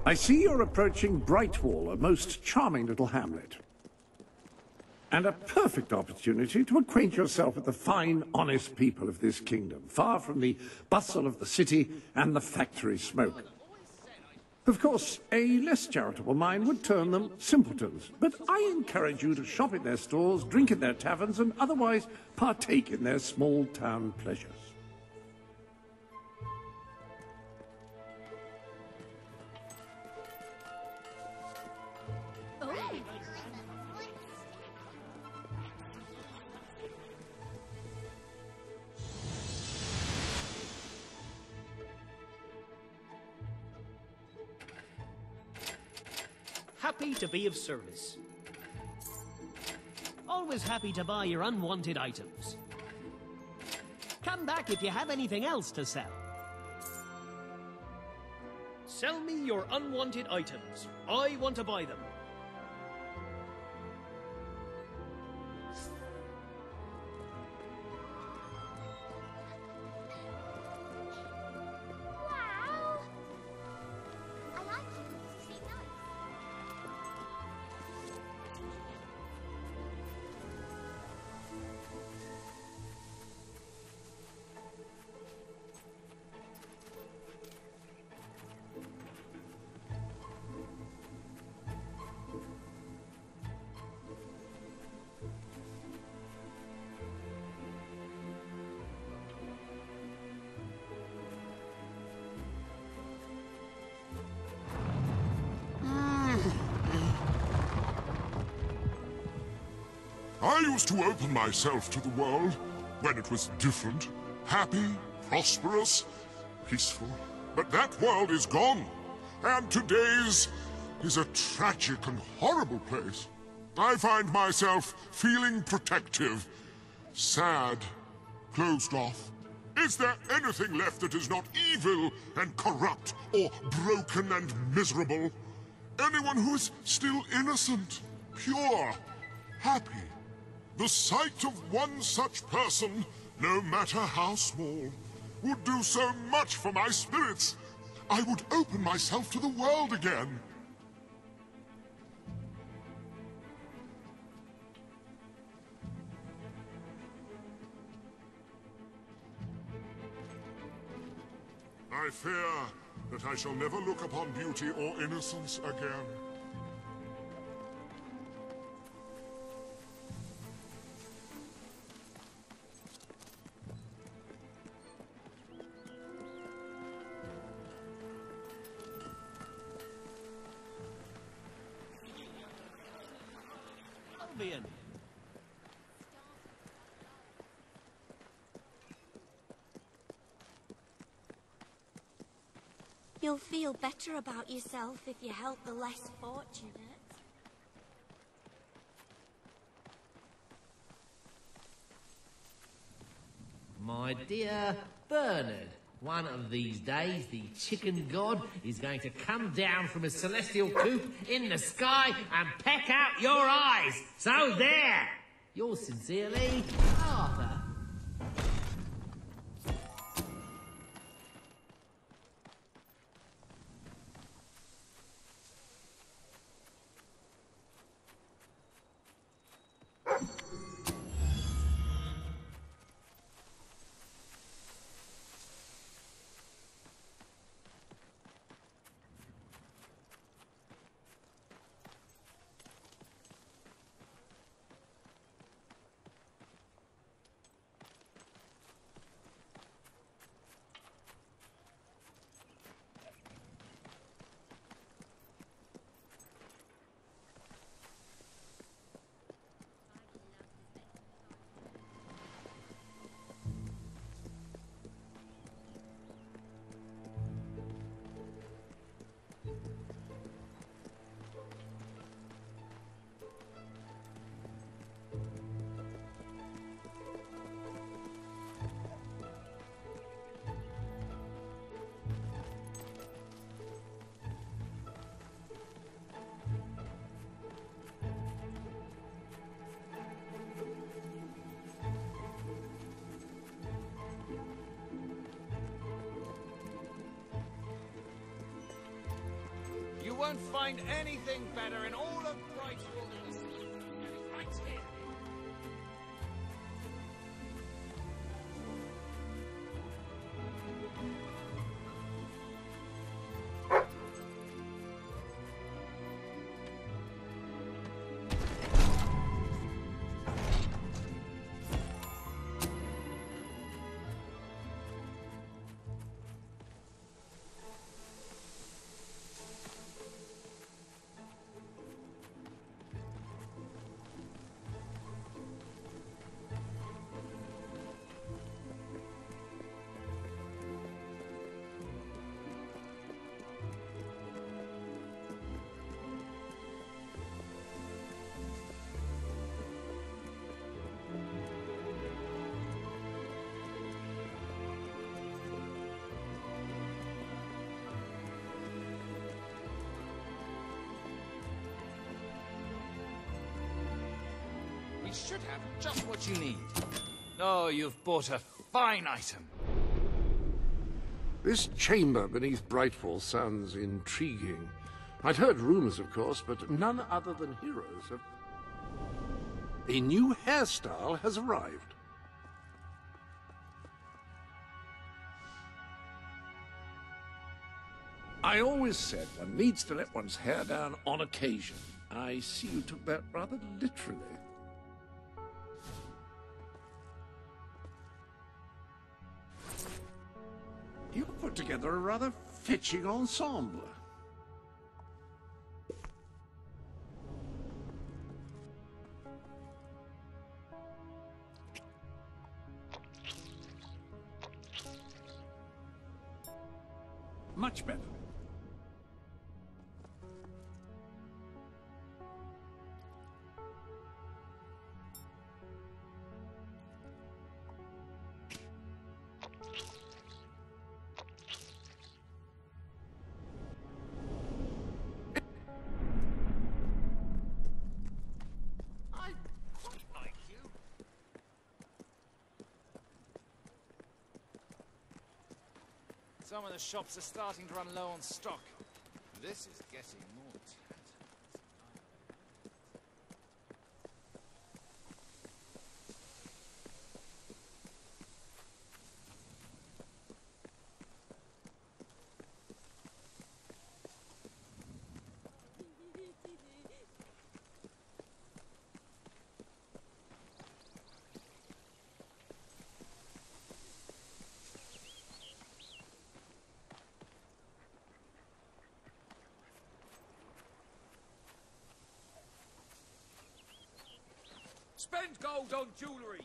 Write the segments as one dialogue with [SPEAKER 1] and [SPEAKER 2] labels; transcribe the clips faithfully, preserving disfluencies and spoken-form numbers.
[SPEAKER 1] I see you're approaching Brightwall, a most charming little hamlet. And a perfect opportunity to acquaint yourself with the fine, honest people of this kingdom, far from the bustle of the city and the factory smoke. Of course, a less charitable mind would term them simpletons, but I encourage you to shop in their stores, drink in their taverns, and otherwise partake in their small-town pleasures.
[SPEAKER 2] Happy to be of service. Always happy to buy your unwanted items. Come back if you have anything else to sell. Sell me your unwanted items. I want to buy them.
[SPEAKER 3] I used to open myself to the world when it was different, happy, prosperous, peaceful. But that world is gone, and today's is a tragic and horrible place. I find myself feeling protective, sad, closed off. Is there anything left that is not evil and corrupt or broken and miserable? Anyone who is still innocent, pure, happy? The sight of one such person, no matter how small, would do so much for my spirits. I would open myself to the world again. I fear that I shall never look upon beauty or innocence again.
[SPEAKER 2] Albion.
[SPEAKER 4] You'll feel better about yourself if you help the less fortunate.
[SPEAKER 5] My dear Bernard, one of these days the chicken god is going to come down from a celestial coop in the sky and peck out your eyes. So there! Yours sincerely, Arthur.
[SPEAKER 6] You won't find anything better in all of Brightwall. Right here. We should have just what you need. Oh, you've bought a fine item.
[SPEAKER 1] This chamber beneath Brightwall sounds intriguing. I'd heard rumors, of course, but none other than heroes have... A new hairstyle has arrived. I always said one needs to let one's hair down on occasion. I see you took that rather literally. You've put together a rather fetching ensemble. Much better.
[SPEAKER 6] Some of the shops are starting to run low on stock. This is getting more tight. Spend gold on jewellery!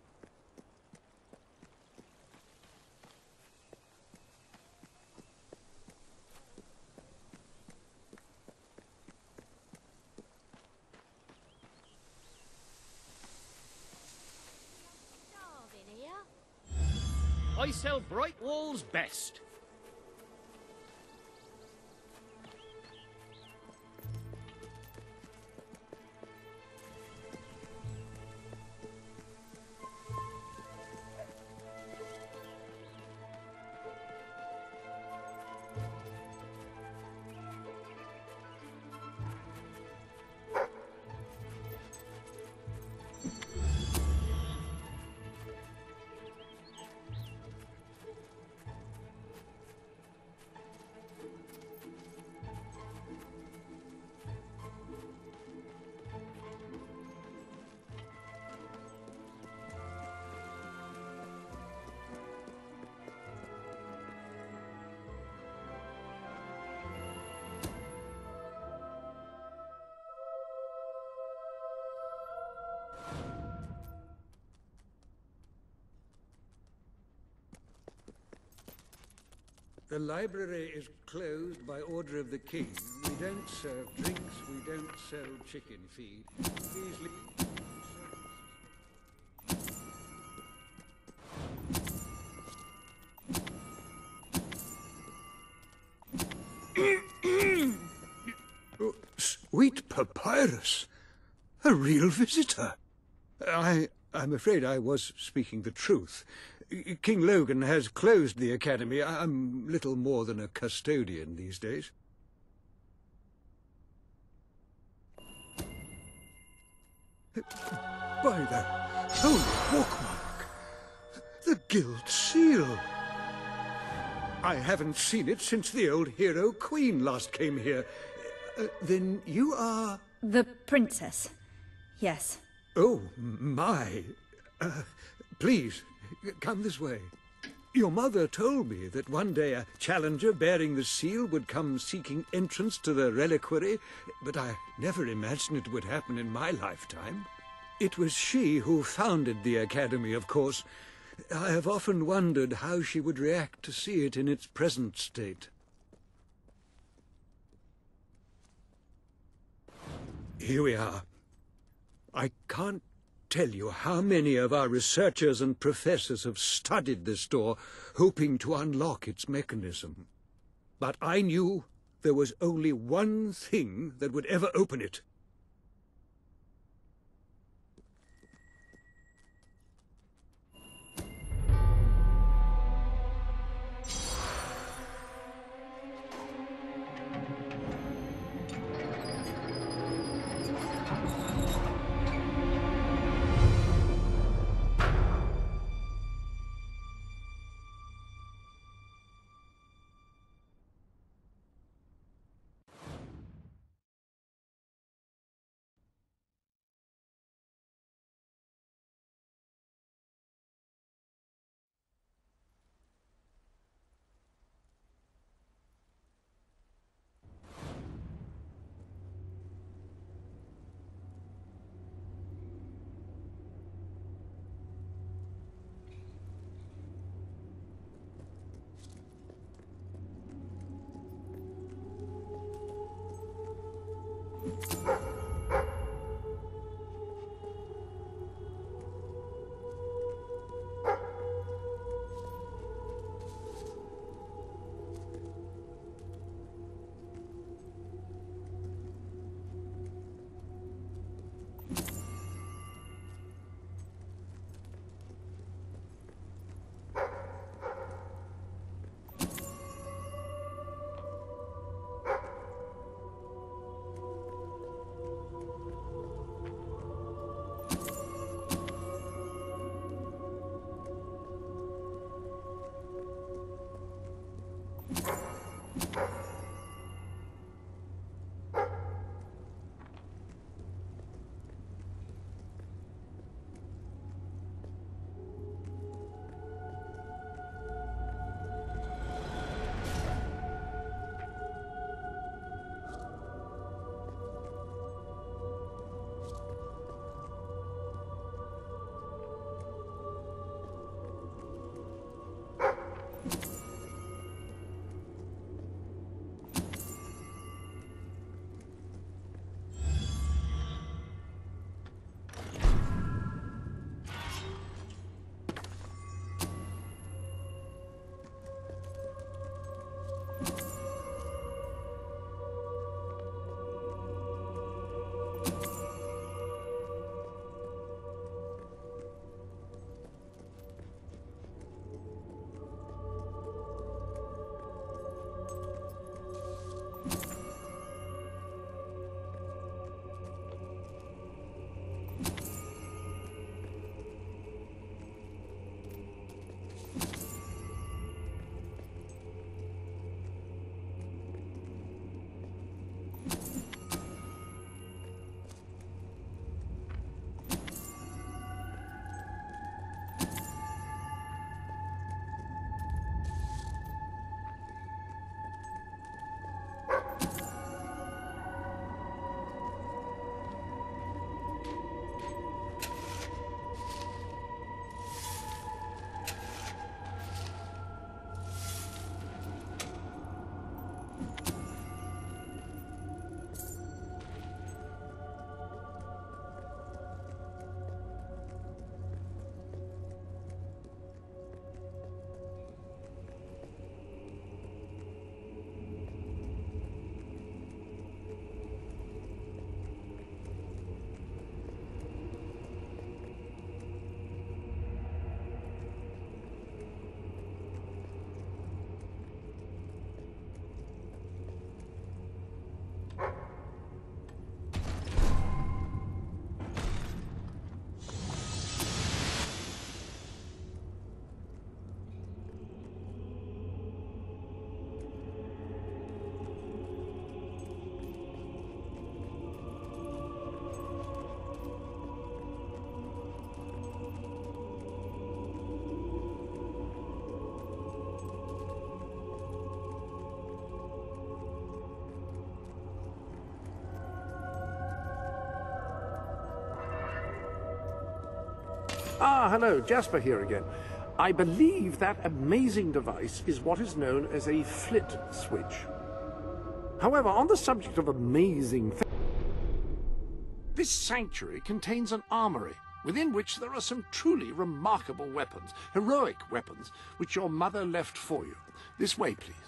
[SPEAKER 4] Starving here?
[SPEAKER 2] I sell Brightwall's best.
[SPEAKER 7] The library is closed by order of the king. We don't serve drinks, we don't sell chicken feed. Please leave. Oh, sweet papyrus! A real visitor! I... I'm afraid I was speaking the truth. King Logan has closed the academy. I'm little more than a custodian these days. By the holy bookmark! The Guild Seal! I haven't seen it since the old hero Queen last came here. Uh, then you are...
[SPEAKER 8] The princess. Yes.
[SPEAKER 7] Oh, my. Uh, please, come this way. Your mother told me that one day a challenger bearing the seal would come seeking entrance to the reliquary, but I never imagined it would happen in my lifetime. It was she who founded the Academy, of course. I have often wondered how she would react to see it in its present state. Here we are. I can't tell you how many of our researchers and professors have studied this door, hoping to unlock its mechanism. But I knew there was only one thing that would ever open it.
[SPEAKER 1] Ah, hello, Jasper here again. I believe that amazing device is what is known as a flit switch. However, on the subject of amazing things, this sanctuary contains an armory, within which there are some truly remarkable weapons, heroic weapons, which your mother left for you. This way, please.